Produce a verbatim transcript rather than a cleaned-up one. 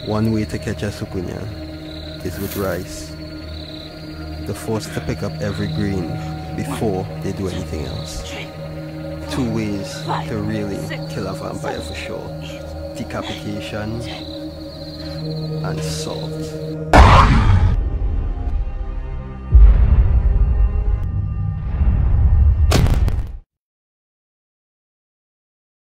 One way to catch a sukunyan is with rice. They're forced to pick up every grain before they do anything else. Two ways to really kill a vampire for sure: decapitation and salt.